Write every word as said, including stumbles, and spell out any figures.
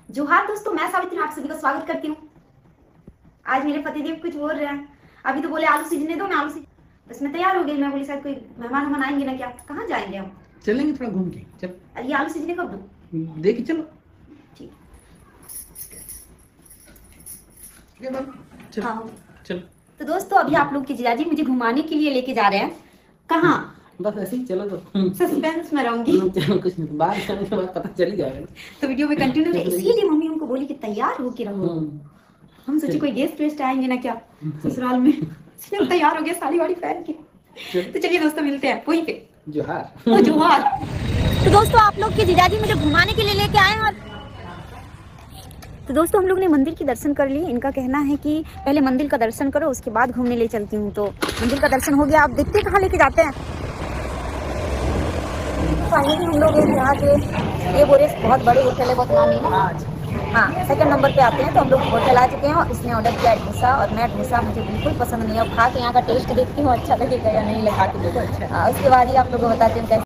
जोहार दोस्तों, मैं सावित्री आप सभी का स्वागत करती हूँ। आज मेरे पतिदेव कुछ बोल रहे हैं। अभी तो बोले आलू सीजने दो, मैं आलू सीज बस मैं तैयार हो गई। मैं बोली शायद कोई मेहमान वहमान आएंगे ना, क्या कहाँ जाएंगे हम। चलेंगे थोड़ा घूम के। चल ये आलू सीजने कब दो, देखिए चलो। ठीक ठीक है चल हाँ। चल। तो दोस्तों अभी आप लोग की जीजाजी मुझे घुमाने के लिए लेके जा रहे हैं। कहाँ? बस ऐसे ही चलो तो सस्पेंस में रहूंगी। चलो कुछ नहीं, बाहर जाने के बाद पता चल ही जाएगा। तो वीडियो में कंटिन्यू रहे, इसीलिए मम्मी उनको बोली कि तैयार होके रहो। हम सोचे कोई गेस्ट वेस्ट आएंगे ना क्या ससुराल में, इसलिए हम तैयार हो गए साड़ी वाड़ी पहन के। तो चलिए दोस्तों मिलते हैं वहीं पे। जोहार। ओ जोहार। तो दोस्तों आप लोग के जीजाजी मुझे घुमाने के लिए लेके आए हैं। और तो दोस्तों हम लोग ने मंदिर के दर्शन कर लिए। इनका कहना है कि पहले मंदिर का दर्शन करो उसके बाद घूमने ले चलती हूँ। तो मंदिर का दर्शन हो गया, आप देखते कहाँ लेके जाते हैं। फाइनली हम लोग यहाँ के ये बोरे बहुत बड़े होटल है, बहुत नामी है। हाँ सेकंड नंबर पे आते हैं। तो हम लोग होटल आ चुके हैं और इसने ऑर्डर किया डोसा। और मैं डोसा मुझे बिल्कुल पसंद नहीं है। और खा के यहाँ का टेस्ट देखती हूँ अच्छा लगेगा या नहीं लगा के देखो। अच्छा उसके बाद ही आप लोगों को बताते हैं।